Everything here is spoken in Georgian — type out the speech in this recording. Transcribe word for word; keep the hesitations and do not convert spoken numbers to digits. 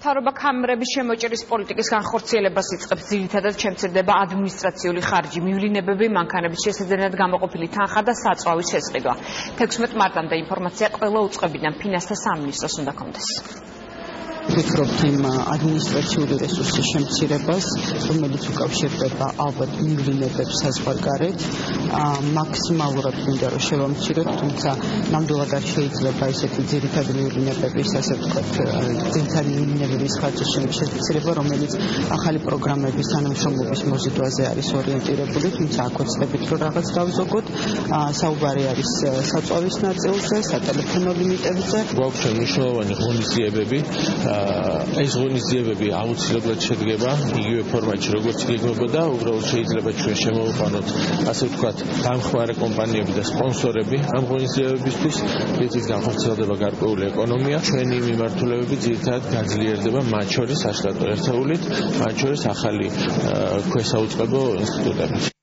მთავრობა კამერების შემოჭრის პოლიტიკის განხორციელებას იწყებს, ძირითადად შემცირდება ადმინისტრაციული ხარჯი, მივლინებები, მანქანების შესაძენად გამოყოფილი თანხა და საწვავის შესყიდვა. თექვსმეტ მარტამდე ინფორმაცია ყველა უწყებიდან ფინანსთა სამინისტროს უნდა კონდეს. ვფიქრობთ იმ ადმინისტრაციული რესურსის შემცირებას, რომელიც უკავშირდება ალბათ მივლინებებს საზღვარგარეთ, მაქსიმალურად მინდა რომ შევამციროთ, თუმცა ნამდვილად არ შეიძლება ესეთი ძირითადი მივლინებების, ასე ვთქვათ, ძირითადი მივლინებების ხარჯის შემცირება, რომელიც ახალი პროგრამების თანამშრომლობის მოზიდვაზე არის ორიენტირებული, თუმცა აქ ვეცდებით რომ რაღაც დავზოგოთ, საუბარი არის საწვავის ნაწილზე, სატელეფონო ლიმიტებზე. გვაქვს მნიშვნელოვანი ღონისძიებები. ეს ღონისძიებები აუცილებლად შედგება იგივე ფორმატში, როგორც იგეგმებოდა, უბრალოდ შეიძლება ჩვენ შემოვიყვანოთ, ასე ვთქვათ, დამხმარე კომპანიები და სპონსორები ამ ღონისძიებებისთვის, რითიც განხორციელდება გარკვეული ეკონომია. ჩვენი მიმართულებები ძირითადად გაძლიერდება, მათ შორის საშტატო ერთეულით, მათ შორის ახალი ქვესაუწყებო ინსტიტუტებით.